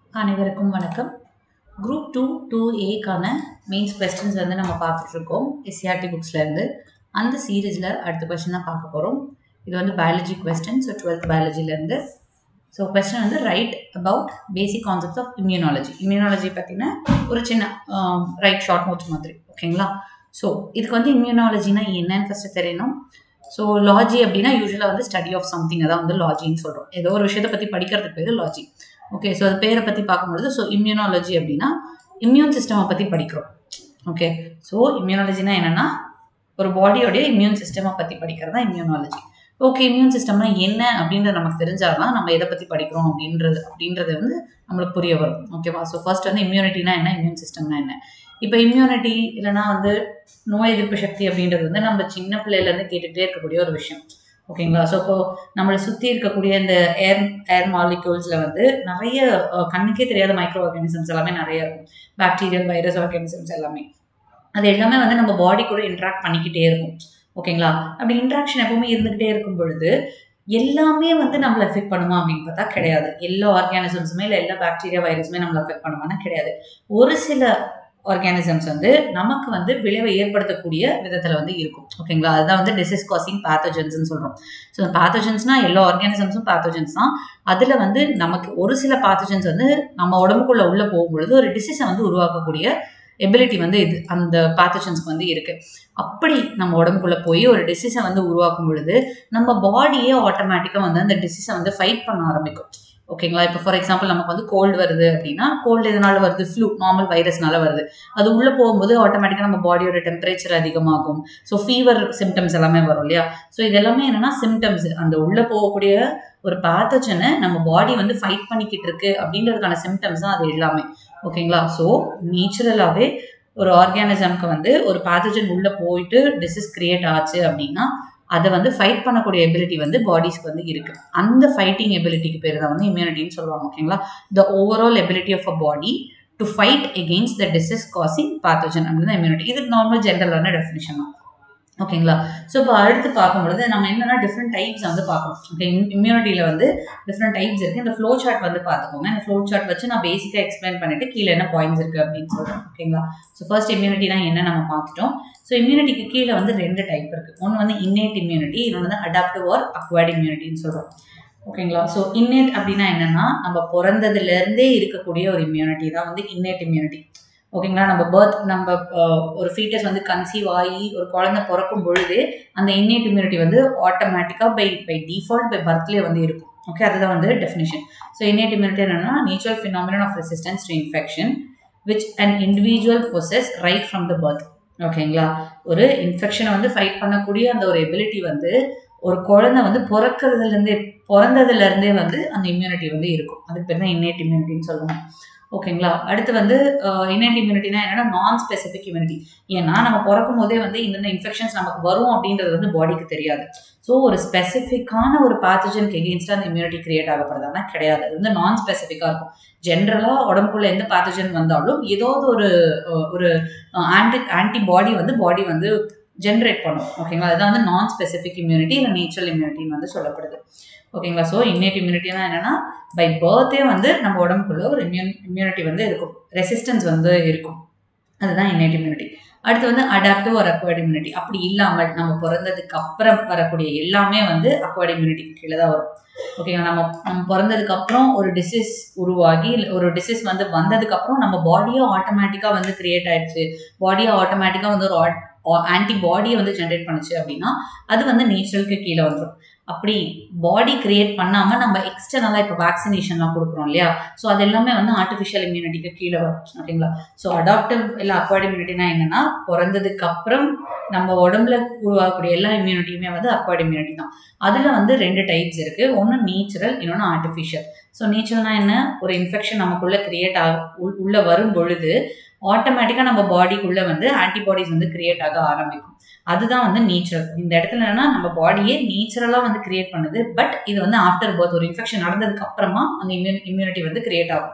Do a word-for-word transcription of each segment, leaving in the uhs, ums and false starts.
அனைவருக்கும் வணக்கம். Group two two ஏக்கான மெயின்ஸ் கொஸ்டின்ஸ் வந்து நம்ம பார்த்துட்ருக்கோம் எஸ்சிஆர்டி புக்ஸ்லேருந்து. அந்த சீரீஸில் அடுத்த கொஸ்டின் தான் பார்க்க போகிறோம். இது வந்து பயாலஜி கொஸ்டின். ஸோ டுவெல்த் பயாலஜிலேருந்து. ஸோ கொஸ்டின் வந்து right about basic concepts of immunology. Immunology பார்த்தீங்கன்னா ஒரு சின்ன ரைட் ஷார்ட் நோட்ஸ் மாதிரி, ஓகேங்களா? ஸோ இதுக்கு வந்து இம்யூனாலஜினா என்னன்னு ஃபஸ்ட்டு தெரியணும். ஸோ லாஜி அப்படின்னா யூஸ்வலாக வந்து ஸ்டடி ஆஃப் சம்திங், அதான் வந்து லாஜின்னு சொல்கிறோம். ஏதோ ஒரு விஷயத்தை பற்றி படிக்கிறதுக்கு பேர் லாஜி. ஓகே, ஸோ அது பேரை பற்றி பார்க்கும்பொழுது ஸோ இம்யூனாலஜி அப்படின்னா இம்யூன் சிஸ்டமை பற்றி படிக்கிறோம். ஓகே, ஸோ இம்யூனாலஜினா என்னென்னா ஒரு பாடியோடைய இம்யூன் சிஸ்டமை பற்றி படிக்கிறது தான் இம்யூனாலஜி. ஓகே, இம்யூன் சிஸ்டம்னா என்ன அப்படின்றது நமக்கு தெரிஞ்சாதான் நம்ம எதை பற்றி படிக்கிறோம் அப்படின்றது அப்படின்றது வந்து நம்மளுக்கு புரிய வரும். ஓகேவா? ஸோ ஃபர்ஸ்ட் வந்து இம்யூனிட்டினா என்ன, இம்யூன் சிஸ்டம்னா என்ன. இப்போ இம்யூனிட்டி இல்லைனா வந்து நோய் எதிர்ப்பு சக்தி அப்படின்றது வந்து நம்ம சின்ன பிள்ளையிலேருந்து கேட்டுகிட்டே இருக்கக்கூடிய ஒரு விஷயம். ஓகேங்களா? ஸோ இப்போ நம்மளை சுற்றி இருக்கக்கூடிய இந்த ஏர் ஏர் மாலிக்யூல்ஸில் வந்து நிறைய கண்ணுக்கே தெரியாத மைக்ரோ ஆர்கானிசம்ஸ் எல்லாமே நிறைய இருக்கும். பாக்டீரியல், வைரஸ் ஆர்கானிசம்ஸ் எல்லாமே. அது எல்லாமே வந்து நம்ம பாடி கூட இன்ட்ராக்ட் பண்ணிக்கிட்டே இருக்கும். ஓகேங்களா? அப்படி இன்ட்ராக்ஷன் எப்பவுமே இருந்துகிட்டே இருக்கும் பொழுது எல்லாமே வந்து நம்மளை எஃபெக்ட் பண்ணுமா அப்படின்னு பார்த்தா கிடையாது. எல்லா ஆர்கானிசம்ஸுமே இல்லை எல்லா பாக்டீரியா வைரஸுமே நம்மளை எஃபெக்ட் பண்ணுமானா கிடையாது. ஒரு சில ஆர்கானிசம்ஸ் வந்து நமக்கு வந்து விளைவை ஏற்படுத்தக்கூடிய விதத்தில் வந்து இருக்கும். ஓகேங்களா? அதுதான் வந்து டிசீஸ் காசிங் பேத்தோஜன்ஸ்ன்னு சொல்கிறோம். ஸோ பேத்தோஜன்ஸ்னா எல்லா ஆர்கானிசம்ஸும் பேத்தோஜன்ஸ் தான். அதில் வந்து நமக்கு ஒரு சில பேத்தோஜன்ஸ் வந்து நம்ம உடம்புக்குள்ளே உள்ளே போகும்பொழுது ஒரு டிசீஸை வந்து உருவாக்கக்கூடிய எபிலிட்டி வந்து இது அந்த பேத்தோஜன்ஸ்க்கு வந்து இருக்குது. அப்படி நம்ம உடம்புக்குள்ளே போய் ஒரு டிசீஸை வந்து உருவாக்கும் பொழுது நம்ம பாடியே ஆட்டோமேட்டிக்காக வந்து அந்த டிசீஸை வந்து ஃபைட் பண்ண ஆரம்பிக்கும். ஓகேங்களா? இப்போ ஃபார் எக்ஸாம்பிள் நமக்கு வந்து கோல்டு வருது அப்படின்னா கோல்டு எதனால வருது? ஃப்ளூ, நார்மல் வைரஸ்னால வருது. அது உள்ளே போகும்போது ஆட்டோமேட்டிக்காக நம்ம பாடியோட டெம்பரேச்சர் அதிகமாகும். ஸோ ஃபீவர் சிம்டம்ஸ் எல்லாமே வரும் இல்லையா? ஸோ இதெல்லாமே என்னென்னா சிம்டம்ஸ். அந்த உள்ளே போகக்கூடிய ஒரு பேத்தோஜனை நம்ம பாடி வந்து ஃபைட் பண்ணிக்கிட்டு இருக்கு அப்படின்றதுக்கான சிம்டம்ஸ் தான் அது எல்லாமே. ஓகேங்களா? ஸோ நேச்சுரலாகவே ஒரு ஆர்கானிசம்க்கு வந்து ஒரு பேத்தோஜன் உள்ளே போயிட்டு டிசீஸ் கிரியேட் ஆச்சு அப்படின்னா அதை வந்து ஃபைட் பண்ணக்கூடிய எபிலிட்டி வந்து பாடிஸ்க்கு வந்து இருக்கு. அந்த ஃபைட்டிங் எபிலிட்டிக்கு பேர் தான் வந்து இம்யூனிட்டின்னு சொல்லுவாங்க. ஓகேங்களா? The overall ability of a body to fight against the disease causing pathogen அப்படின்னு இம்யூனிட்டி. இது நார்மல் ஜென்ரலான டெஃபினிஷன் தான். ஓகேங்களா? ஸோ இப்போ அடுத்து பார்க்கும்பொழுது நம்ம என்னென்னா டிஃப்ரெண்ட் டைப்ஸ் வந்து பார்க்கணும். ஓகே, இம்யூனிட்டியில் வந்து டிஃப்ரெண்ட் டைப்ஸ் இருக்குது. இந்த ஃப்ளோ சார்ட் வந்து பார்த்துக்கோங்க. இந்த ஃப்ளோ சார்ட் வச்சு நான் பேசிக்காக எக்ஸ்பிளைன் பண்ணிட்டு கீழே என்ன பாயிண்ட்ஸ் இருக்குது அப்படின்னு சொல்கிறேன். ஓகேங்களா? ஸோ ஃபர்ஸ்ட் இம்யூனிட்டினா என்ன நம்ம பார்த்துட்டோம். ஸோ இம்யூனிட்டிக்கு கீழே வந்து ரெண்டு டைப் இருக்குது. ஒன்று வந்து இன்னேட் இம்யூனிட்டி, இன்னொன்று வந்து அடாப்டிவ் ஆர் அக்வயர்ட் இம்யூனிட்டின்னு சொல்கிறோம். ஓகேங்களா? ஸோ இன்னேட் அப்படின்னா என்னென்னா நம்ம பிறந்ததுலேருந்தே இருக்கக்கூடிய ஒரு இம்யூனிட்டி தான் வந்து இன்னேட் இம்யூனிட்டி. ஓகேங்களா? நம்ம பர்த் நம்ம ஒரு ஃபீட்டஸ் வந்து கன்சீவ் ஆகி ஒரு குழந்தை பிறக்கும் பொழுது அந்த இன்னேட் இம்யூனிட்டி வந்து ஆட்டோமேட்டிக்காக பை பை டிஃபால்ட் பை பர்த்லேயே வந்து இருக்கும். ஓகே, அதுதான் வந்து டெஃபினிஷன். ஸோ இன்னேட் இம்யூனிட்டி என்னன்னா natural phenomenon of resistance to infection which an individual possess right from the birth. ஓகேங்களா? ஒரு இன்ஃபெக்ஷனை வந்து ஃபைட் பண்ணக்கூடிய அந்த ஒரு எபிலிட்டி வந்து ஒரு குழந்தை வந்து பிறக்கிறதுலேருந்தே பிறந்ததுலேருந்தே வந்து அந்த இம்யூனிட்டி வந்து இருக்கும். அதுக்கு பேர் தான் இன்னேட் இம்யூனிட்டின்னு சொல்லுவோம். ஓகேங்களா? அடுத்து வந்து இன்னேட் இம்யூனிட்டினா என்னன்னா நான் ஸ்பெசிஃபிக் இம்யூனிட்டி. ஏன்னா நம்ம பிறக்கும் போதே வந்து இந்த இன்ஃபெக்ஷன்ஸ் நமக்கு வரும் அப்படின்றது வந்து பாடிக்கு தெரியாது. ஸோ ஒரு ஸ்பெசிஃபிக்கான ஒரு பேத்தோஜனுக்கு எகெயின்ஸ்டாக அந்த இம்யூனிட்டி கிரியேட் ஆகப்படுறதுனா கிடையாது. அது வந்து நான் ஸ்பெசிஃபிக்காக இருக்கும். ஜென்ரலாக உடம்புக்குள்ள எந்த பேத்தோஜன் வந்தாலும் ஏதாவது ஒரு ஒரு ஆன்டி ஆன்டிபாடி வந்து பாடி வந்து ஜென்ரேட் பண்ணும். ஓகேங்களா? அதுதான் வந்து நான் ஸ்பெசிஃபிக் இம்யூனிட்டி இல்லை நேச்சுரல் இம்யூனிட்டின்னு வந்து சொல்லப்படுது. ஓகேங்களா? ஸோ இன்னேட் இம்யூனிட்டினா என்னன்னா பை பர்த்தே வந்து நம்ம உடம்புக்குள்ள ஒரு இம்யூன் இம்யூனிட்டி வந்து இருக்கும், ரெசிஸ்டன்ஸ் வந்து இருக்கும். அதுதான் இன்னேட் இம்யூனிட்டி. அடுத்து வந்து அடாப்டிவ் ஒரு அக்வயர்ட் இம்யூனிட்டி. அப்படி இல்லாமல் நம்ம பிறந்ததுக்கு அப்புறம் வரக்கூடிய எல்லாமே வந்து அக்வயர்ட் இம்யூனிட்டிக்கு கீழே தான் வரும். ஓகேங்களா? நம்ம நம்ம பிறந்ததுக்கு அப்புறம் ஒரு டிசீஸ் உருவாகி ஒரு டிசீஸ் வந்து வந்ததுக்கு அப்புறம் நம்ம பாடியே ஆட்டோமேட்டிக்காக வந்து கிரியேட் ஆயிடுச்சு, பாடியை ஆட்டோமேட்டிக்காக வந்து ஒரு ஆன்டிபாடியை வந்து ஜென்ரேட் பண்ணுச்சு அப்படின்னா அது வந்து நேச்சுரலுக்கு கீழே வந்துடும். அப்படி பாடி கிரியேட் பண்ணாமல் நம்ம எக்ஸ்டர்னலாக இப்போ வேக்சினேஷன்லாம் கொடுக்குறோம் இல்லையா? ஸோ அது எல்லாமே வந்து ஆர்டிஃபிஷியல் இம்யூனிட்டிக்கு கீழே வரும். ஓகேங்களா? ஸோ அடாப்டிவ் இல்லை அக்வயர்ட் இம்யூனிட்டினா என்னன்னா பிறந்ததுக்கு அப்புறம் நம்ம உடம்புல உருவாகக்கூடிய எல்லா இம்யூனிட்டியுமே வந்து அக்வயர்ட் இம்யூனிட்டி தான். அதில் வந்து ரெண்டு டைப்ஸ் இருக்குது. ஒன்று நேச்சுரல், இன்னொன்று ஆர்டிஃபிஷியல். ஸோ நேச்சுரல்னா என்ன? ஒரு இன்ஃபெக்ஷன் நமக்குள்ளே கிரியேட் ஆக உள்ளே வரும் பொழுது ஆட்டோமேட்டிக்காக நம்ம பாடிக்குள்ளே வந்து ஆன்டிபாடிஸ் வந்து கிரியேட் ஆக ஆரம்பிக்கும். அதுதான் வந்து நேச்சுரல். இந்த இடத்துல என்னன்னா நம்ம பாடியே நேச்சுரலாக வந்து கிரியேட் பண்ணுது. பட் இது வந்து ஆஃப்டர் பர்த் ஒரு இன்ஃபெக்ஷன் நடந்ததுக்கு அப்புறமா அந்த இம்யூன் இம்யூனிட்டி வந்து கிரியேட் ஆகும்.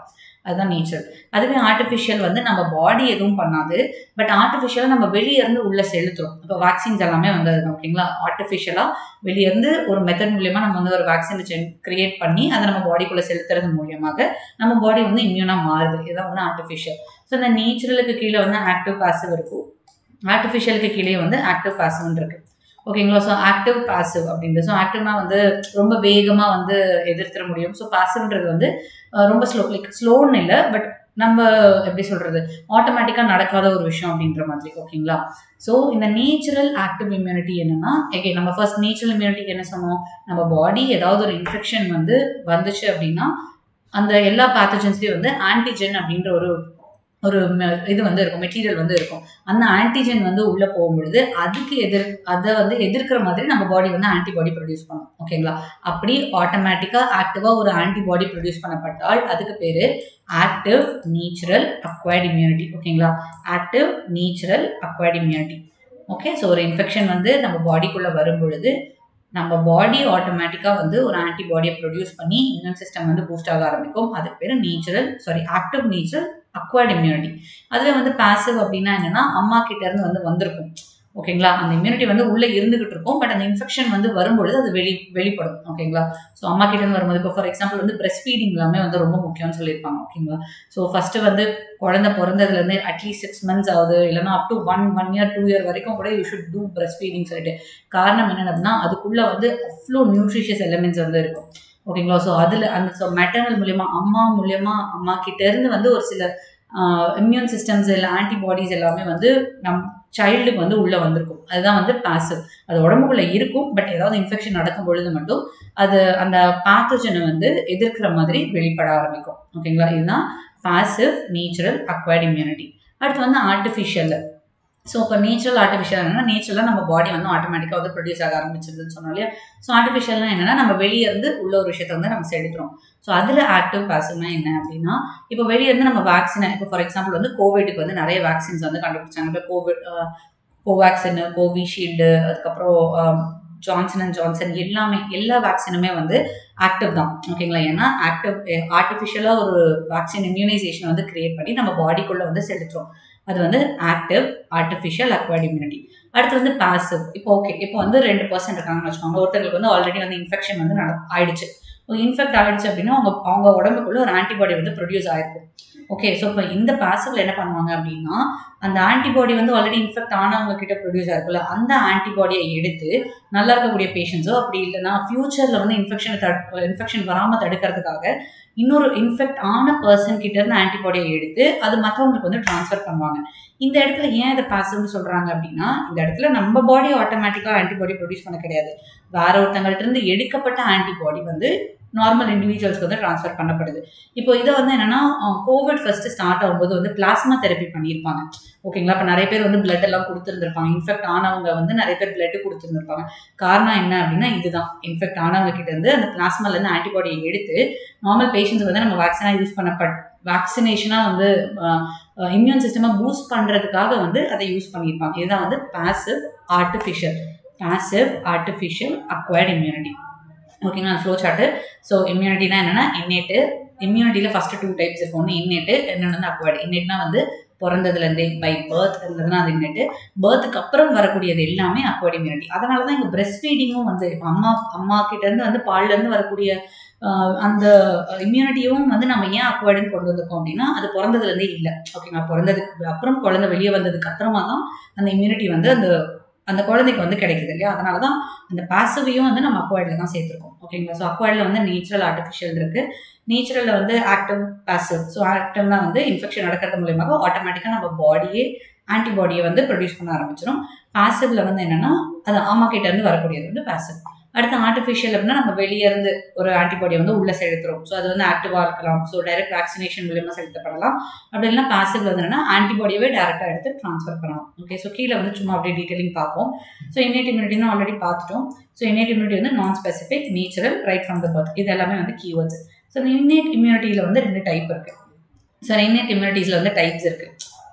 அதுதான் நேச்சுரல். அதுவே ஆர்டிஃபிஷியல் வந்து நம்ம பாடி எதுவும் பண்ணாது, பட் ஆர்டிஃபிஷியலாக நம்ம வெளியே இருந்து உள்ள செலுத்துறோம். இப்போ வேக்சின்ஸ் எல்லாமே வந்து அதுதான் ஓகேங்களா. ஆர்டிஃபிஷியலாக வெளியே இருந்து ஒரு மெத்தட் மூலியமா நம்ம வந்து ஒரு வேக்சின் கிரியேட் பண்ணி அதை நம்ம பாடிக்குள்ள செலுத்துறது மூலியமாக நம்ம பாடி வந்து இம்யூனா மாறுது. இதுதான் வந்து ஆர்டிஃபிஷியல். ஸோ இந்த நேச்சுரலுக்கு கீழே வந்து ஆக்டிவ் பாசிவ் இருக்கும், ஆர்டிஃபிஷியலுக்கு கீழே வந்து ஆக்டிவ் பாசிவ்னு இருக்கு ஓகேங்களா. ஸோ ஆக்டிவ் பாசிவ் அப்படின்றது, ஸோ ஆக்டிவ்னா வந்து ரொம்ப வேகமாக வந்து எதிர்த்துற முடியும். ஸோ பாசிவ்ன்றது வந்து ரொம்ப ஸ்லோ, லைக் ஸ்லோன்னு இல்லை, பட் நம்ம எப்படி சொல்றது, ஆட்டோமேட்டிக்காக நடக்காத ஒரு விஷயம் அப்படின்ற மாதிரி ஓகேங்களா. ஸோ இந்த நேச்சுரல் ஆக்டிவ் இம்யூனிட்டி என்னன்னா, ஓகே நம்ம ஃபர்ஸ்ட் நேச்சுரல் இம்யூனிட்டிக்கு என்ன சொன்னோம், நம்ம பாடி ஏதாவது ஒரு இன்ஃபெக்ஷன் வந்து வந்துச்சு அப்படின்னா அந்த எல்லா பேத்தஜன்ஸ்லேயும் வந்து ஆன்டிஜென் அப்படின்ற ஒரு ஒரு இது வந்து இருக்கும், மெட்டீரியல் வந்து இருக்கும். அந்த ஆன்டிஜென் வந்து உள்ள போகும்பொழுது அதுக்கு எதிர் அதை வந்து எதிர்க்கிற மாதிரி நம்ம பாடி வந்து ஆன்டிபாடி ப்ரொடியூஸ் பண்ணும் ஓகேங்களா. அப்படி ஆட்டோமேட்டிக்கா ஆக்டிவா ஒரு ஆன்டிபாடி ப்ரொடியூஸ் பண்ணப்பட்டால் அதுக்கு பேரு ஆக்டிவ் நேச்சுரல் அக்வைர்ட் இம்யூனிட்டி ஓகேங்களா. Active natural acquired immunity. Okay, so ஒரு இன்ஃபெக்ஷன் வந்து நம்ம பாடிக்குள்ள வரும் பொழுது நம்ம பாடி ஆட்டோமேட்டிக்கா வந்து ஒரு ஆன்டிபாடியை ப்ரொடியூஸ் பண்ணி இம்யூன் சிஸ்டம் வந்து பூஸ்ட் ஆக ஆரம்பிக்கும். அதுக்கு பேர் natural sorry active natural acquired immunity. அதுவே வந்து பாசிவ் அப்படின்னா என்னன்னா, அம்மா கிட்ட இருந்து வந்து வந்திருக்கும் ஓகேங்களா. அந்த இம்யூனிட்டி வந்து உள்ள இருந்துகிட்டு இருக்கும், பட் அந்த இன்ஃபெக்ஷன் வந்து வரும்பொழுது அது வெளி வெளிப்படும் ஓகேங்களா. ஸோ அம்மா கிட்ட இருந்து வரும்போது இப்போ ஃபார் எக்ஸாம்பிள் வந்து பிரெஸ்ட் ஃபீடிங் எல்லாமே வந்து ரொம்ப முக்கியம்னு சொல்லியிருப்பாங்க ஓகேங்களா. ஸோ ஃபர்ஸ்ட் வந்து குழந்தை பிறந்ததுல இருந்து அட்லீஸ்ட் சிக்ஸ் மந்த்ஸ் ஆகுது, இல்லைன்னா up to one one year two year வரைக்கும் கூட you should do breast feeding சொல்லிட்டு. காரணம் என்னன்னா, அதுக்குள்ள வந்து அவ்வளோ நியூட்ரிஷியஸ் எலிமெண்ட்ஸ் வந்து இருக்கும் ஓகேங்களா. ஸோ அதுல அந்த ஸோ மெட்டர்னல் மூலியமா அம்மா மூலியமா அம்மா கிட்ட இருந்து வந்து ஒரு சில இம்யூன் சிஸ்டம்ஸ் இல்லை ஆன்டிபாடிஸ் எல்லாமே வந்து நம் சைல்டுக்கு வந்து உள்ள வந்திருக்கும். அதுதான் வந்து பாசிவ். அது உடம்புக்குள்ள இருக்கும், பட் ஏதாவது இன்ஃபெக்ஷன் நடக்கும் பொழுது மட்டும் அது அந்த பேத்தோஜனை வந்து எதிர்க்கிற மாதிரி வெளிப்பட ஆரம்பிக்கும் ஓகேங்களா. இதுதான் பாசிவ் நேச்சுரல் அக்வைர்ட் இம்யூனிட்டி. அடுத்து வந்து ஆர்டிஃபிஷியல். ஸோ இப்போ நேச்சுரல் ஆர்டிஃபிஷியல் என்னன்னா, நேச்சுரலாக நம்ம பாடி வந்து ஆட்டோமேட்டிக்காக வந்து ப்ரொடியூஸ் ஆக ஆரம்பிச்சிருதுன்னு சொன்னோம் இல்லையா. ஸோ ஆர்டிஃபிஷியல்னா என்னன்னா, நம்ம வெளியே இருந்து உள்ள ஒரு விஷயத்தை வந்து நம்ம செலுத்துறோம். ஸோ அதில் ஆக்டிவ் பாசிவ்னா என்ன அப்படின்னா, இப்போ வெளியே இருந்து நம்ம வேக்சினை, இப்போ ஃபார் எக்ஸாம்பிள் வந்து கோவிடுக்கு வந்து நிறைய வேக்சின்ஸ் வந்து கண்டுபிடிச்சாங்க. இப்போ கோவிட் கோவேக்சின், கோவிஷீல்டு, அதுக்கப்புறம் ஜான்சன் அண்ட் ஜான்சன் எல்லாமே எல்லா வேக்சினுமே வந்து ஆக்டிவ் தான் ஓகேங்களா. ஏன்னா ஆக்டிவ் ஆர்டிஃபிஷியலாக ஒரு வேக்சின் இம்யூனைசேஷனை வந்து கிரியேட் பண்ணி நம்ம பாடிக்குள்ளே வந்து செலுத்துறோம். அது வந்து ஆக்டிவ் ஆர்டிஃபிஷியல் அக்வைர்ட் இம்யூனிட்டி. அடுத்து வந்து பாசிவ். இப்போ ஓகே, இப்போ வந்து ரெண்டு பர்சன்ட் இருக்காங்கன்னு வச்சுக்கோங்க. ஒருத்தருக்கு வந்து ஆல்ரெடி வந்து இன்ஃபெக்ஷன் வந்து நட ஆயிடுச்சு. இன்ஃபெக்ட் ஆயிடுச்சு அப்படின்னா அவங்க அவங்க உடம்புக்குள்ள ஒரு ஆன்டிபாடி வந்து ப்ரொடியூஸ் ஆயிருக்கும். ஓகே, ஸோ இப்போ இந்த பாசிவ்ல என்ன பண்ணுவாங்க அப்படின்னா, அந்த ஆன்டிபாடி வந்து ஆல்ரெடி இன்ஃபெக்ட் ஆனவங்க கிட்ட ப்ரொடியூஸ் ஆயிருக்குல்ல, அந்த ஆன்டிபாடியை எடுத்து நல்லா இருக்கக்கூடிய பேஷண்ட்ஸோ அப்படி இல்லைன்னா ஃபியூச்சர்ல வந்து இன்ஃபெக்ஷனை தடு இன்ஃபெக்ஷன் வராமல் தடுக்கிறதுக்காக இன்னொரு இன்ஃபெக்ட் ஆன பர்சன் கிட்ட இருந்து ஆன்டிபாடியை எடுத்து அது மற்றவங்களுக்கு வந்து டிரான்ஸ்ஃபர் பண்ணுவாங்க. இந்த இடத்துல ஏன் இதை பாசிவ்னு சொல்றாங்க அப்படின்னா, இந்த இடத்துல நம்ம பாடி ஆட்டோமேட்டிக்கா ஆன்டிபாடி ப்ரொடியூஸ் பண்ண கிடையாது. வேற ஒருத்தங்கள்ட்ட இருந்து எடுக்கப்பட்ட ஆன்டிபாடி வந்து நார்மல் இண்டிவிஜுவல்ஸ்க்கு வந்து ட்ரான்ஸ்ஃபர் பண்ணப்படுது. இப்போ இதை வந்து என்னன்னா, கோவிட் ஃபர்ஸ்ட் ஸ்டார்ட் ஆகும்போது வந்து பிளாஸ்மா தெரப்பி பண்ணியிருப்பாங்க ஓகேங்களா. இப்போ நிறைய பேர் வந்து பிளட் எல்லாம் கொடுத்துருந்துருப்பாங்க. இன்ஃபெக்ட் ஆனவங்க வந்து நிறைய பேர் பிளட் கொடுத்துருந்துருப்பாங்க. காரணம் என்ன அப்படின்னா, இதுதான் இன்ஃபெக்ட் ஆனவங்க கிட்ட இருந்து அந்த பிளாஸ்மால இருந்து ஆன்டிபாடியை எடுத்து நார்மல் பேஷண்ட்ஸ் வந்து நம்ம வேக்சினா யூஸ் பண்ணப்பட் வேக்சினேஷனா வந்து இம்யூன் சிஸ்டமா பூஸ்ட் பண்றதுக்காக வந்து அதை யூஸ் பண்ணியிருப்பாங்க. இதுதான் வந்து passive artificial passive artificial acquired immunity ஓகேங்களா. Flow chart. ஸோ இம்யூனிட்டினா என்னன்னா, இன்னேட்டு இம்யூனிட்டியில் ஃபர்ஸ்ட் டூ டைப்ஸ் இருக்கும். ஒன்று இன்னேட்டு, இன்னொன்று வந்து அக்வைர்டு. இன்னேட்னா வந்து பிறந்ததுலேருந்தே பை பர்த் இருந்ததுன்னா அது இன்னேட்டு. பர்த்துக்கு அப்புறம் வரக்கூடியது எல்லாமே அக்வைர்ட் இம்யூனிட்டி. அதனால தான் இங்கே பிரெஸ்ட் ஃபீடிங்கும் வந்து இப்போ அம்மா அம்மா கிட்டேருந்து வந்து பால்லேருந்து வரக்கூடிய அந்த இம்யூனிட்டியும் வந்து நம்ம ஏன் அக்வைர்டுன்னு கொண்டு வந்திருக்கோம் அப்படின்னா, அது பிறந்ததுலேருந்தே இல்லை ஓகேங்களா. பிறந்ததுக்கு அப்புறம் குழந்தை வெளியே வந்ததுக்கு அப்புறமா தான் அந்த இம்யூனிட்டி வந்து அந்த அந்த குழந்தைக்கு வந்து கிடைக்குது இல்லையா. அதனால தான் அந்த பாசிவையும் வந்து நம்ம அக்வைர்டில் தான் சேர்த்துருக்கோம் ஓகேங்களா. ஸோ அக்வைர்டில் வந்து நேச்சுரல் ஆர்டிஃபிஷியல் இருக்கு. நேச்சுரலில் வந்து ஆக்டிவ் பாசிவ். ஸோ ஆக்டிவ்னா வந்து இன்ஃபெக்ஷன் நடக்கிறது மூலியமாக ஆட்டோமேட்டிக்காக நம்ம பாடியே ஆன்டிபாடியை வந்து ப்ரொடியூஸ் பண்ண ஆரம்பிச்சிடும். பாசிவ்ல வந்து என்னன்னா, அது அம்மா கிட்ட இருந்து வரக்கூடியது வந்து பாசிவ். அடுத்து ஆர்டிஃபிஷியல் அப்படின்னா நம்ம வெளியே இருந்து ஒரு ஆன்டிபாடியை வந்து உள்ள செலுத்துறோம். ஸோ அது வந்து ஆக்டிவா இருக்கலாம். ஸோ டைரக்ட் வேக்சினேஷன் மூலியமா செலுத்தப்படலாம். அப்படி இல்லைன்னா பாசிவ்ல வந்து என்னன்னா, ஆன்டிபாடியவே டேரக்டா எடுத்து ட்ரான்ஸ்ஃபர் பண்ணலாம். ஓகே, ஸோ கீழே வந்து சும்மா அப்படியே டீட்டெயிலிங் பார்ப்போம். ஸோ இன்னேட் இம்யூனிட்டின்னு ஆல்ரெடி பார்த்துட்டோம். ஸோ இன்னேட் இம்யூனிட்டி வந்து நான் specific, natural, right from the birth. இது எல்லாமே வந்து கீவேர்ட்ஸ். ஸோ இந்த இன்னேட் இம்யூனிட்டியில வந்து ரெண்டு டைப் இருக்கு. ஸோ இன்னேட் இம்யூனிட்டிஸ்ல வந்து டைப்ஸ் இருக்கு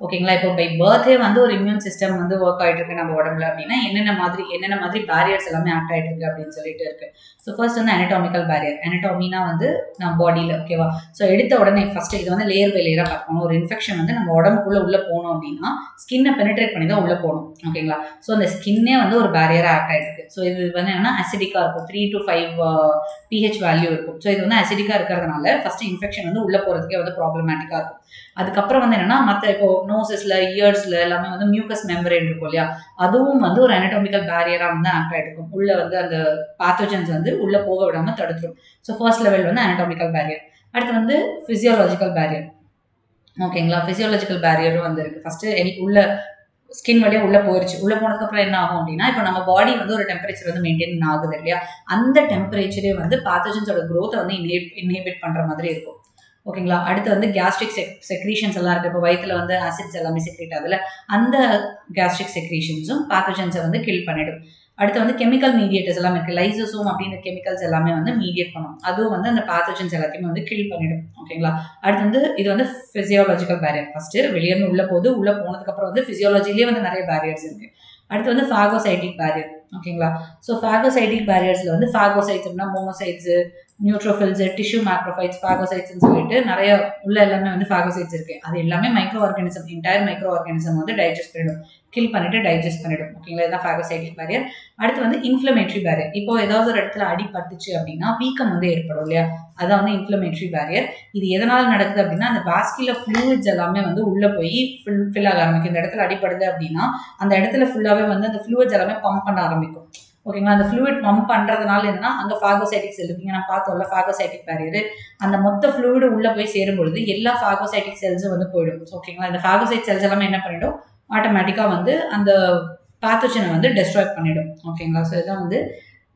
ஓகேங்களா. இப்போ பை பர்த்டே வந்து ஒரு இம்யூன் சிஸ்டம் வந்து ஒர்க் ஆகிட்டு இருக்கு நம்ம உடம்புல அப்படின்னா என்னென்ன மாதிரி என்னென்ன மாதிரி பேரியர்ஸ் எல்லாமே ஆக்ட் ஆகிட்டு இருக்கு அப்படின்னு சொல்லிட்டு இருக்கு. ஸோ ஃபர்ஸ்ட் வந்து அனட்டாமிக்கல் பேரியர். அனட்டாமினா வந்து நம்ம பாடியில் ஓகேவா. ஸோ எடுத்த உடனே ஃபர்ஸ்ட் இது வந்து லேயர் பை லேயராக பார்க்கணும். ஒரு இன்ஃபெக்ஷன் வந்து நம்ம உடம்புக்குள்ள உள்ள போகணும் அப்படின்னா ஸ்கின்னை பெனிட்ரேட் பண்ணி தான் உள்ள போகணும் ஓகேங்களா. ஸோ அந்த ஸ்கின்னே வந்து ஒரு பேரியராக ஆக்ட் ஆகிட்டு இருக்கு. ஸோ இது வந்து என்னன்னா அசிடிக்காக இருக்கும். Three to five pH value இருக்கும். ஸோ இது வந்து அசிடிக்காக இருக்கிறதுனால ஃபர்ஸ்ட் இன்ஃபெக்ஷன் வந்து உள்ள போகிறதுக்கே வந்து ப்ராப்ளமேட்டிக்காக இருக்கும். அதுக்கப்புறம் வந்து என்னன்னா மற்ற இப்போ நோசஸ்ல இயர்ஸ்ல எல்லாமே வந்து மியூக்கஸ் மெம்பரேன் இருக்கும் இல்லையா, அதுவும் வந்து ஒரு அனட்டாமிக்கல் பேரியரா வந்து ஆக்ட் ஆகிட்டு இருக்கும். உள்ள வந்து அந்த பேத்தோஜன்ஸ் வந்து உள்ள போக விடாம தடுத்துரும். ஸோ ஃபர்ஸ்ட் லெவல் வந்து அனட்டாமிக்கல் பேரியர். அடுத்து வந்து பிசியோலாஜிக்கல் பேரியர் ஓகேங்களா. பிசியோலாஜிக்கல் பேரியரும் வந்து இருக்கு. ஃபர்ஸ்ட் உள்ள ஸ்கின் வழியா உள்ள போயிருச்சு. உள்ள போனதுக்கு அப்புறம் என்ன ஆகும் அப்படின்னா இப்போ நம்ம பாடி வந்து ஒரு டெம்பரேச்சர் வந்து மெயின்டைன் ஆகுது இல்லையா, அந்த டெம்பரேச்சரே வந்து பேத்தோஜன்ஸோட க்ரோத்தை வந்து இன்ஹிபிட் பண்ற மாதிரி இருக்கும் ஓகேங்களா. அடுத்து வந்து கேஸ்ட்ரிக் செக் செக்ரீஷன்ஸ் எல்லாம் இருக்குது. இப்போ வயிற்றுல வந்து ஆசிட்ஸ் எல்லாமே செக்ரேட் ஆகுதுல, அந்த கேஸ்ட்ரிக் செக்ரீஷன்ஸும் பேத்தோஜன்ஸை வந்து கில் பண்ணிடும். அடுத்து வந்து கெமிக்கல் மீடியேட்டர்ஸ் எல்லாமே இருக்குது. லைசோசோம் அப்படின்ற கெமிக்கல்ஸ் எல்லாமே வந்து மீடியேட் பண்ணும். அதுவும் வந்து அந்த பேத்தோஜன்ஸ் எல்லாத்தையுமே வந்து கில் பண்ணிடும் ஓகேங்களா. அடுத்து வந்து இது வந்து பிசியோலாஜிக்கல் பேரியர். ஃபர்ஸ்ட் வெளியேருந்து உள்ள போகுது. உள்ள போனதுக்கப்புறம் வந்து பிசியோலஜிலேயே வந்து நிறைய பேரியர்ஸ் இருக்குது. அடுத்து வந்து ஃபாகோசைட்டிக் பேரியர் ஓகேங்களா. ஸோ ஃபாகோசைட்டிக் பேரியர்ஸில் வந்து ஃபாகோசைட்ஸ் அப்படின்னா மோனோசைட்ஸு, நியூட்ரோஃபில்ஸ், டிஷ்யூ மேக்ரோஃபைட்ஸ், ஃபாகோசைட்ஸ்ன்னு சொல்லிட்டு நிறைய உள்ள எல்லாமே வந்து ஃபாகோசைட்ஸ் இருக்கு. அது எல்லாமே micro organism, entire micro organism வந்து டைஜஸ்ட் பண்ணிடும், கில் பண்ணிட்டு டைஜஸ்ட் பண்ணிடும் ஓகேங்களா. இதுதான் ஃபாகோசைட்டிக் பேரியர். அடுத்து வந்து இன்ஃப்ளமேட்டரி பேரியர். இப்போ ஏதாவது ஒரு இடத்துல அடிபட்டுச்சு அப்படின்னா வீக்கம் வந்து ஏற்படும் இல்லையா, அதான் வந்து இன்ஃப்ளமேட்டரி பேரியர். இது எதனால நடக்குது அப்படின்னா அந்த வாஸ்குலர் ஃப்ளூயிட்ஸ் எல்லாமே வந்து உள்ள போய் ஃபில் ஃபில் ஆக ஆரம்பிக்கும். இந்த இடத்துல அடிப்படுது அப்படின்னா அந்த இடத்துல ஃபுல்லாவே வந்து அந்த ஃப்ளூயிட்ஸ் எல்லாமே பம்ப் பண்ண ஆரம்பிக்கும் ஓகேங்களா. அந்த ஃப்ளூயிட் பம்ப் பண்றதுனால என்னன்னா அங்கே ஃபாகோசைட்டிக் செல் இருக்கு. நான் பார்த்தோம்ல ஃபாகோசைட்டிக் பேரியர், அந்த மொத்த ஃப்ளூயிடு உள்ள போய் சேரும் பொழுது எல்லா ஃபாகோசைட்டிக் செல்ஸும் வந்து போயிடும் ஓகேங்களா. இந்த ஃபாகோசைட் செல்ஸ் எல்லாமே என்ன பண்ணிடும், ஆட்டோமேட்டிக்கா வந்து அந்த பேத்தோஜனை வந்து டெஸ்ட்ராய் பண்ணிடும் ஓகேங்களா. ஸோ இதான் வந்து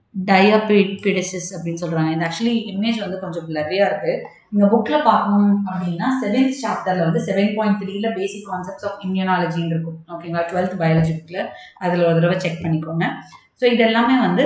டயாபிடிசிஸ் அப்படின்னு சொல்றாங்க. இந்த ஆக்சுவலி இமேஜ் வந்து கொஞ்சம் பிளரியா இருக்கு. நீங்க புக்ல பார்க்கணும் அப்படின்னா செவன்த் சாப்டர்ல வந்து செவன் பாயிண்ட் த்ரீல பேசிக் கான்செப்ட்ஸ் ஆஃப் இம்யூனாலஜின்னு இருக்கும் ஓகேங்களா. டுவெல்த் பயாலஜி புக்ல அதில் ஒரு தடவை செக் பண்ணிக்கோங்க. ஸோ இது எல்லாமே வந்து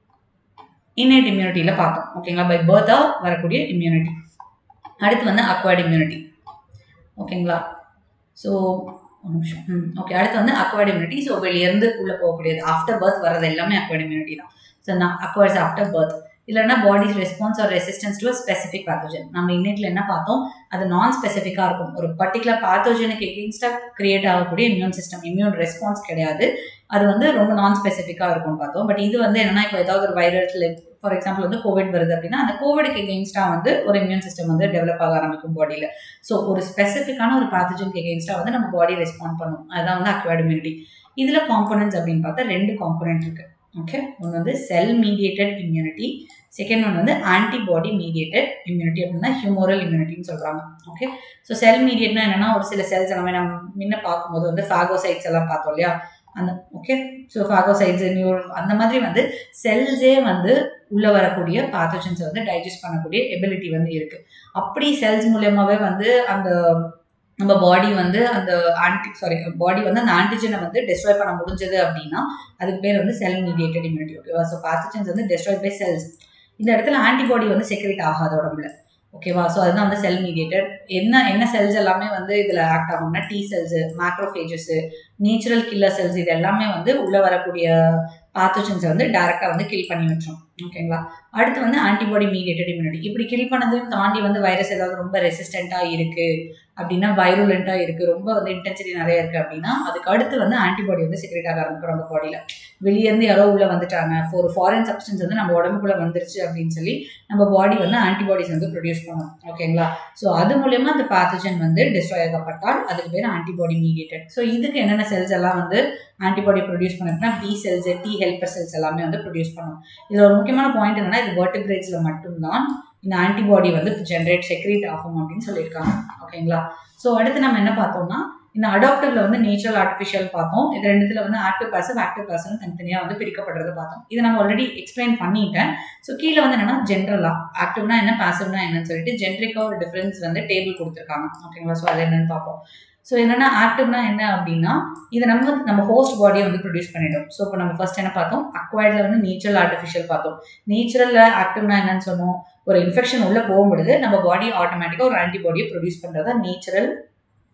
இன்னேட் இம்யூனிட்டியில் பார்த்தோம் ஓகேங்களா. பை பர்த்தாக வரக்கூடிய இம்யூனிட்டி. அடுத்து வந்து அக்வயர்ட் இம்யூனிட்டி ஓகேங்களா. ஸோ ஒரு நிமிஷம் ம் ஓகே. அடுத்து வந்து அக்வயர்ட் இம்யூனிட்டி. ஸோ வெளியேருந்து உள்ளே போகக்கூடியது ஆஃப்டர் பர்த் வர்றது எல்லாமே அக்வயர்ட் இம்யூனிட்டி தான். So non acquires after birth இல்லைன்னா body's response or resistance to specific pathogen. நம்ம இன்னேட்ல என்ன பார்த்தோம், அது நான் ஸ்பெசிஃபிக்காக இருக்கும். ஒரு பர்டிகுலர் பேத்தோஜனுக்கு எகெயின்ஸ்டாக கிரியேட் ஆகக்கூடிய இம்யூன் சிஸ்டம், இம்யூன் ரெஸ்பான்ஸ் கிடையாது. அது வந்து ரொம்ப நான் ஸ்பெசிஃபிக்காக இருக்கும்னு பார்த்தோம். பட் இது வந்து என்னன்னா இப்போ ஏதாவது ஒரு வைரஸ்ல ஃபார் எக்ஸாம்பிள் வந்து கோவிட் வருது அப்படின்னா அந்த கோவிடுக்கு எகெயின்ஸ்டாக வந்து ஒரு இம்யூன் சிஸ்டம் வந்து டெவலப் ஆக ஆரம்பிக்கும் பாடியில். ஸோ ஒரு ஸ்பெசிஃபிக்கான ஒரு பேத்தோஜனுக்கு எகெயின்ஸ்டாக வந்து நம்ம பாடி ரெஸ்பாண்ட் பண்ணும். அதுதான் வந்து அக்வயர்ட் இம்யூனிட்டி. இதில் காம்போனன்ட்ஸ் அப்படின்னு பார்த்தா ரெண்டு காம்போனன்ட் இருக்கு ஓகே. ஒன்று வந்து cell mediated immunity, second one வந்து ஆன்டிபாடி மீடியேட்டட் இம்யூனிட்டி அப்படின்னா ஹியூமோரல் இம்யூனிட்டின்னு சொல்கிறாங்க ஓகே. ஸோ செல் மீடியேட்னா என்னன்னா ஒரு சில செல்ஸ் எல்லாமே நம்ம முன்ன பார்க்கும்போது வந்து ஃபாகோசைட்ஸ் எல்லாம் பார்த்தோம் இல்லையா அந்த ஓகே. ஸோ ஃபாகோசைட்ஸ் நியூரோ அந்த மாதிரி வந்து செல்ஸே வந்து உள்ள வரக்கூடிய பேத்தோஜன்ஸை வந்து டைஜஸ்ட் பண்ணக்கூடிய எபிலிட்டி வந்து இருக்கு. அப்படி செல்ஸ் மூலியமாவே வந்து அந்த நம்ம பாடி வந்து அந்த ஆன்டி சாரி பாடி வந்து அந்த ஆன்டிஜனை வந்து டெஸ்ட்ராய் பண்ண முடிஞ்சது அப்படின்னா அதுக்கு பேர் வந்து செல் மீடியேட்டட் இம்யூனிட்டி ஓகேவா. ஸோ பேத்தோஜன்ஸ் வந்து டெஸ்ட்ராய் பை செல்ஸ். இந்த இடத்துல ஆன்டிபாடி வந்து செக்ரேட் ஆகாது உடம்புல ஓகேவா. ஸோ அதுதான் வந்து செல் மீடியேட்டட். என்ன என்ன செல்ஸ் எல்லாமே வந்து இதில் ஆக்ட் ஆகும்னா T cells, macrophages, natural killer cells, இது எல்லாமே வந்து உள்ள வரக்கூடிய பேத்தோஜன்ஸை வந்து டைரெக்டாக வந்து கில் பண்ணி வச்சோம் ஓகேங்களா. அடுத்து வந்து ஆன்டிபாடி மீடியேட்டட் இம்யூனிட்டி. இப்படி கில் பண்ணதையும் தாண்டி வந்து வைரஸ் ஏதாவது ரொம்ப ரெசிஸ்டண்ட்டாக இருக்குது அப்படின்னா, வைரூலண்ட்டாக இருக்குது, ரொம்ப வந்து இன்டென்சிட்டி நிறைய இருக்குது அப்படின்னா அதுக்கு அடுத்து வந்து ஆன்டிபாடி வந்து செக்ரேட் ஆக ஆரம்பிக்கும் நம்ம பாடியில். வெளியேருந்து யாரோ உள்ளே வந்துட்டாங்க, ஒரு ஃபாரின் சப்ஸ்டன்ஸ் வந்து நம்ம உடம்புக்குள்ளே வந்துருச்சு அப்படின்னு சொல்லி நம்ம பாடி வந்து ஆன்டிபாடிஸ் வந்து ப்ரொடியூஸ் பண்ணும் ஓகேங்களா. ஸோ அது மூலயமா அந்த பேத்தோஜன் வந்து டிஸ்ட்ராய் ஆகப்பட்டால் அதுக்கு பேர் ஆன்டிபாடி மீடியேட்டட். ஸோ இதுக்கு என்னென்ன செல்ஸ் எல்லாம் வந்து ஆன்டிபாடி ப்ரொடியூஸ் பண்ணிருக்குன்னா B cells, T helper cells எல்லாமே வந்து ப்ரொடியூஸ் பண்ணும். இதில் ஒரு முக்கியமான பாயிண்ட் என்னன்னா இது வெர்டிபிரேட்ஸில் மட்டும்தான் இந்த ஆன்டிபாடி வந்து ஜென்ரேட் செக்ரேட் ஆகும் அப்படின்னு சொல்லியிருக்காங்க ஓகேங்களா. ஸோ அடுத்து நம்ம என்ன பார்த்தோம்னா இந்த அடாப்டிவ்ல வந்து நேச்சுரல் ஆர்டிஃபிஷியல் பார்த்தோம். இது ரெண்டுத்துல வந்து ஆக்டிவ் பேசிவ் ஆக்டிவ் பேசிவ் தனித்தனியாக வந்து பிரிக்கப்படுறத பார்த்தோம். இதை நம்ம ஆல்ரெடி எக்ஸ்பிளைன் பண்ணிட்டேன். ஸோ கீழே வந்து என்னன்னா ஜென்ரலா ஆக்டிவ்னா என்ன பேசிவ்னா என்னன்னு சொல்லிட்டு ஜென்ரிக்கா ஒரு டிஃபரன்ஸ் வந்து டேபிள் கொடுத்துருக்காங்க ஓகேங்களா. ஸோ அது என்னன்னு பார்ப்போம். ஸோ என்னன்னா ஆக்டிவ்னா என்ன அப்படின்னா இதை நம்ம நம்ம ஹோஸ்ட் பாடியை வந்து ப்ரொடியூஸ் பண்ணிடும். ஸோ இப்போ நம்ம ஃபர்ஸ்ட் என்ன பார்த்தோம், அக்வயர்ட்ல வந்து நேச்சுரல் ஆர்டிஃபிஷியல் பார்த்தோம். நேச்சுரல்ல ஆக்டிவ்னா என்னன்னு சொன்னோம், ஒரு இன்ஃபெக்ஷன் உள்ள போகும்பொழுது நம்ம பாடி ஆட்டோமேட்டிக்காக ஒரு ஆன்டிபாடியை ப்ரொடியூஸ் பண்ணுறதா natural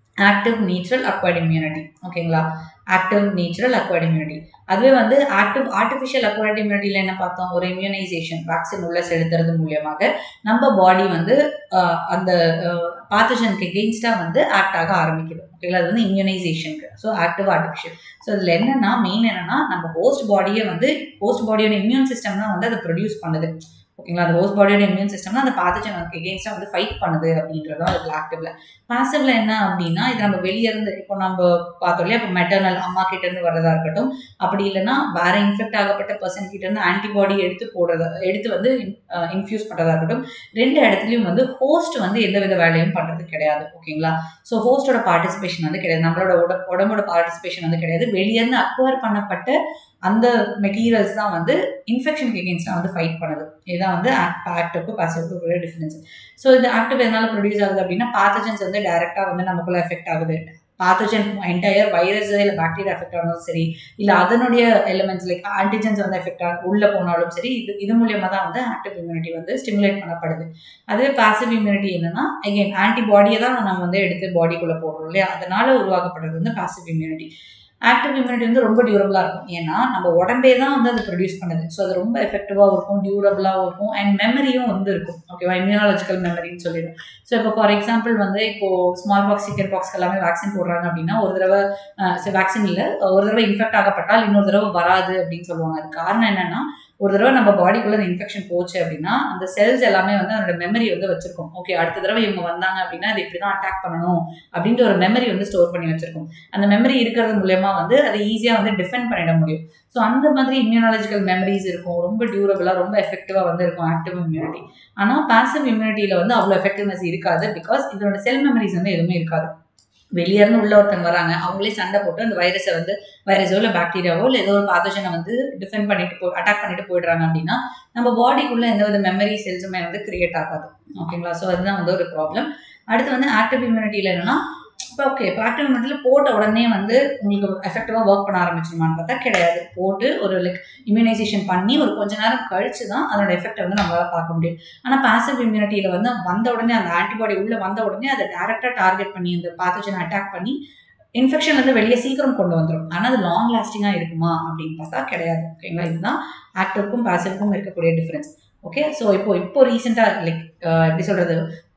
active natural acquired immunity. ஓகேங்களா, ஆக்டிவ் நேச்சுரல் அக்வயர்ட் இம்யூனிட்டி. அதுவே வந்து ஆக்டிவ் ஆர்டிஃபிஷியல் அக்வயர்ட் இம்யூனிட்டியில் என்ன பார்த்தோம், ஒரு இம்யூனைசேஷன் வேக்சின் உள்ள செலுத்துறது மூலியமாக நம்ம பாடி வந்து அந்த பாத்தோஜனுக்கு எகெயின்ஸ்டாக வந்து ஆக்ட் ஆக ஆரம்பிக்குது. ஓகேங்களா, அது வந்து இம்யூனைசேஷனுக்கு. So active artificial. ஸோ இதில் என்னன்னா மெயின் என்னன்னா நம்ம ஹோஸ்ட் பாடியை வந்து ஹோஸ்ட் பாடியோட இம்யூன் சிஸ்டம் தான் வந்து அதை ப்ரொடியூஸ் பண்ணுது. ஓகேங்களா, அந்த ஹோஸ்ட் பாடியோட இம்யூன் சிஸ்டம் தான் அந்த பாத்தோஜனுக்கு எகெயின்ஸ்டாக வந்து ஃபைட் பண்ணுது அப்படின்றது தான் இதில் ஆக்டிவ்ல. பாசிவ்ல என்ன அப்படின்னா இது நம்ம வெளியே இருந்து இப்போ நம்ம பார்த்தோம் இல்லையா, இப்போ மெட்டர்னல் அம்மா கிட்ட இருந்து வர்றதா இருக்கட்டும், அப்படி இல்லைன்னா வேற இன்ஃபெக்ட் ஆகப்பட்ட பர்சன் கிட்ட இருந்து ஆன்டிபாடி எடுத்து போடுறதா எடுத்து வந்து இன்ஃபியூஸ் பண்றதா இருக்கட்டும், ரெண்டு இடத்துலயும் வந்து ஹோஸ்ட் வந்து எந்த வித வேலையும் பண்றது கிடையாது. ஓகேங்களா, ஸோ ஹோஸ்டோட பார்ட்டிசிபேஷன் வந்து கிடையாது, நம்மளோட உட உடம்போட பார்ட்டிசிபேஷன் வந்து கிடையாது. வெளியே இருந்து அக்வயர் பண்ணப்பட்ட அந்த மெட்டீரியல்ஸ் தான் வந்து இன்ஃபெக்ஷனுக்கு எகெயின்ஸ்டாக வந்து ஃபைட் பண்ணுது. இதுதான் வந்து ஆக்டிவ்க்கு பாசிவ்க்கு ஒரு டிஃபரன்ஸ். ஸோ இந்த ஆக்டிவ் எதனால ப்ரொடியூஸ் ஆகுது அப்படின்னா பாத்தோஜன்ஸ் வந்து டைரக்டா வந்து நமக்குள்ள எஃபெக்ட் ஆகுது. பாத்தோஜன் என்டையர் வைரஸ் இல்லை பாக்டீரியா எஃபெக்ட் ஆனாலும் சரி, இல்லை அதனுடைய எலிமெண்ட்ஸ் லைக் ஆன்டிஜென்ஸ் வந்து எஃபெக்ட் ஆக உள்ள போனாலும் சரி, இது இது மூலியமா தான் வந்து ஆக்டிவ் இம்யூனிட்டி வந்து ஸ்டிமுலேட் பண்ணப்படுது. அதுவே பாசிவ் இம்யூனிட்டி என்னன்னா அகைன் ஆன்டிபாடியை தான் நம்ம வந்து எடுத்து பாடிக்குள்ள போடுறோம் இல்லையா, அதனால உருவாக்கப்படுறது வந்து பாசிவ் இம்யூனிட்டி. ஆக்டிவ் இம்யூனிட்டி வந்து ரொம்ப டியூரபிளாக இருக்கும். ஏன்னா நம்ம உடம்பே தான் வந்து அதை ப்ரொடியூஸ் பண்ணுது. ஸோ அது ரொம்ப எஃபெக்டிவாகவும் இருக்கும், டியூரபிளாகவும் இருக்கும், அண்ட் மெமரியும் வந்து இருக்கும். ஓகேவா, இம்யூனாலஜிக்கல் மெமரின்னு சொல்லிடும். ஸோ இப்போ ஃபார் எக்ஸாம்பிள் வந்து இப்போ ஸ்மால் பாக்ஸ் சிக்கன் பாக்ஸ்க்கு எல்லாமே வேக்சின் போடுறாங்க அப்படின்னா ஒரு தடவை வேக்சின் இல்லை ஒரு தடவை இன்ஃபெக்ட் ஆகப்பட்டால் இன்னொரு தடவை வராது அப்படின்னு சொல்லுவாங்க. அது காரணம் என்னன்னா ஒரு தடவை நம்ம பாடிக்குள்ள அந்த இன்ஃபெக்ஷன் போச்சு அப்படின்னா அந்த செல்ஸ் எல்லாமே வந்து அதோட மெமரி வந்து வச்சிருக்கும். ஓகே, அடுத்த தடவை இவங்க வந்தாங்க அப்படின்னா அது இப்படிதான் அட்டாக் பண்ணணும் அப்படின்ற ஒரு மெமரி வந்து ஸ்டோர் பண்ணி வச்சிருக்கும். அந்த மெமரி இருக்கிறது மூலமா வந்து அதை ஈஸியா வந்து டிஃபெண்ட் பண்ணிட முடியும். ஸோ அந்த மாதிரி இம்யூனாலஜிக்கல் மெமரிஸ் இருக்கும், ரொம்ப டியூரபிளா ரொம்ப எஃபெக்டிவா வந்து இருக்கும் ஆக்டிவ் இம்யூனிட்டி. ஆனா பாசிவ் இம்யூனிட்டியில வந்து அவ்வளவு எஃபெக்டிவ்னஸ் இருக்காது. பிகாஸ் இதோட செல் மெமரிஸ் வந்து எதுவுமே இருக்காது. வெளியே இருந்து உள்ள ஒருத்தங்க வராங்க, அவங்களே சண்டை போட்டு அந்த வைரஸை வந்து வைரஸோ இல்லை பாக்டீரியாவோ இல்லை ஏதோ ஒரு பாத்தோஜனை வந்து டிஃபெண்ட் பண்ணிட்டு போ அட்டாக் பண்ணிட்டு போயிடுறாங்க அப்படின்னா நம்ம பாடிக்குள்ள எந்த வித மெமரி செல்ஸுமே வந்து கிரியேட் ஆகாது. ஓகேங்களா, ஸோ அதுதான் வந்து ஒரு ப்ராப்ளம். அடுத்து வந்து ஆக்டிவ் இம்யூனிட்டியில என்னன்னா இப்போ ஓகே இப்போ ஆக்டிவ் இம்யூனிட்டியில் போட்ட உடனே வந்து உங்களுக்கு எஃபெக்டிவாக ஒர்க் பண்ண ஆரம்பிச்சிருமான்னு பார்த்தா கிடையாது. போட்டு ஒரு லைக் இம்யூனைசேஷன் பண்ணி ஒரு கொஞ்ச நேரம் கழிச்சு தான் அதோட எஃபெக்ட் வந்து நம்மளால பார்க்க முடியும். ஆனால் பாசிவ் இம்யூனிட்டியில் வந்து வந்த உடனே அந்த ஆன்டிபாடி உள்ள வந்த உடனே அதை டேரெக்டாக டார்கெட் பண்ணி அந்த பாத்தோஜனை அட்டாக் பண்ணி இன்ஃபெக்ஷன் வந்து வெளியே சீக்கிரம் கொண்டு வந்துடும். ஆனால் அது லாங் லாஸ்டிங்காக இருக்குமா அப்படின்னு பார்த்தா கிடையாது. ஓகேங்களா, இதுதான் ஆக்டிவ்க்கும் பாசிவ்க்கும் இருக்கக்கூடிய டிஃபரன்ஸ். ஓகே, ஸோ இப்போ இப்போ ரீசெண்டாக லைக் எப்படி சொல்றது,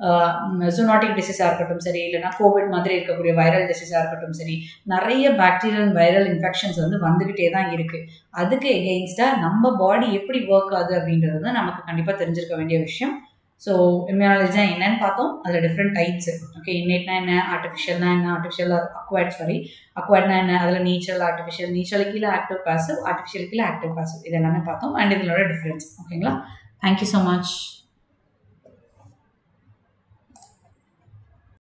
ஜூனாட்டிக் டிசீஸாக இருக்கட்டும் சரி, இல்லைனா கோவிட் மாதிரி இருக்கக்கூடிய வைரல் டிசீஸாக இருக்கட்டும் சரி, நிறைய பாக்டீரியல் வைரல் இன்ஃபெக்ஷன்ஸ் வந்து வந்துகிட்டே தான் இருக்கு. அதுக்கு எகெயின்ஸ்டா நம்ம பாடி எப்படி ஒர்க் ஆகுது அப்படின்றது தான் நமக்கு கண்டிப்பாக தெரிஞ்சிருக்க வேண்டிய விஷயம். ஸோ இம்யூனாலஜினா என்னன்னு பார்த்தோம், அதில் டிஃப்ரெண்ட் டைப்ஸ். ஓகே, இன்னேட்னா என்ன, ஆர்டிஃபிஷியல்னா என்ன, ஆர்டிஃபிஷியல் அக்வயர்ட் சாரி அக்வயர்ட்னா என்ன, அதில் நேச்சுரல் ஆர்டிஃபிஷியல், நேச்சுரல் கீழே ஆக்டிவ் பாசிவ், ஆர்டிஃபிஷியல் கீழே ஆக்டிவ் பாசிவ், இது எல்லாமே பார்த்தோம். அண்ட் இதனோட டிஃப்ரென்ஸ். ஓகேங்களா, தேங்க்யூ ஸோ மச்.